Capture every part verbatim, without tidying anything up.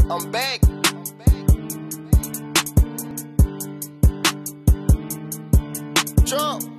I'm back. Trump.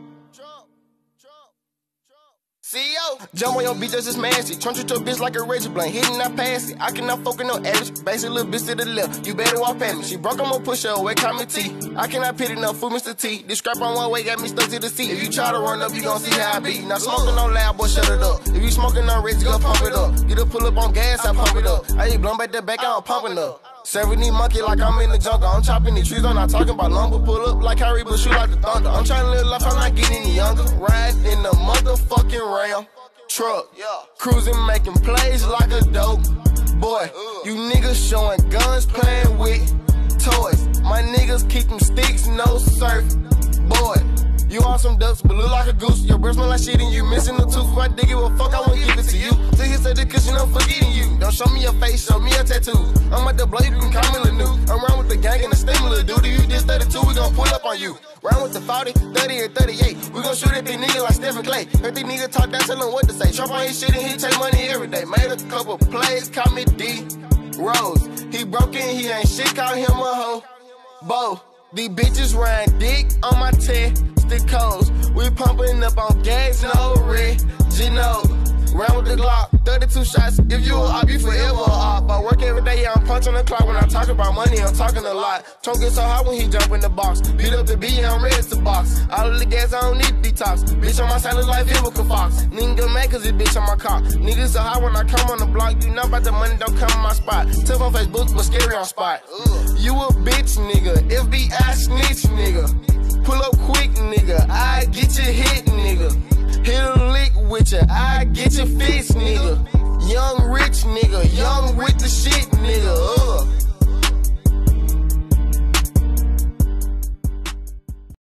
C E O. Jump on your bitch, that's just nasty. Trunch with your bitch like a Reggie Blunt. Hitting, not passing. I cannot focus no average. Basic little bitch to the left. You better walk past me. She broke, I'm gonna push her away, call me T. I cannot pit enough for Mister T. This scrap on one way got me stuck to the seat. If you try to run up, you gon' see how I be. Not smoking on loud, boy, shut it up. If you smoking on Reggie, go pump it up. Get a pull up on gas, I pump it up. I ain't blown back the back, I don't pump it up. seventy monkey like I'm in the jungle. I'm chopping the trees, I'm not talking about lumber. Pull up like Harry, but shoot like the thunder. I'm trying to live life, I'm not getting any younger. Riding in the motherfucking Ram truck, cruising, making plays like a dope boy. You niggas showing guns, playing with toys. My niggas keep them sticks, no surf, boy. You on some ducks, but look like a goose. Your breath smell like shit and you missing the tooth. If I dig it, well fuck, I won't give it to you. Till you said the cushion, I'm forgetting you. Don't show me your face, show me a tattoo. I'm at the blade, you can call me Lanu. I'm round with the gang and the stimulus, dude. You did thirty-two, we gon' pull up on you. Round with the forty, thirty, and thirty-eight. We gon' shoot at these niggas like Stephen Clay. Heard these niggas talk down, tell them what to say. Trump on his shit and he take money every day. Made a couple plays, call me D Rose. He broke in, he ain't shit, call him a hoe. Bo, these bitches riding dick on my test. Codes. We pumping up on gas, no red, Gino. Round with the Glock, thirty-two shots. If you a op, you forever a op. I work every day, yeah, I'm punching the clock. When I talk about money, I'm talking a lot. Trump get so hot when he jump in the box. Beat up the B, yeah, I'm ready to box. All of the gas, I don't need detox. Bitch on my side look like Vivica Fox. Nigga get mad cause this bitch on my car. Niggas so hot when I come on the block. You know about the money, don't come on my spot. Tough on Facebook, but scary on spot. Ugh. You a bitch, nigga. F B I snitch, nigga. Pull up quick, nigga. I get you hit, nigga. Hit a lick with ya. I get you fixed, nigga. Young rich, nigga. Young with the shit, nigga.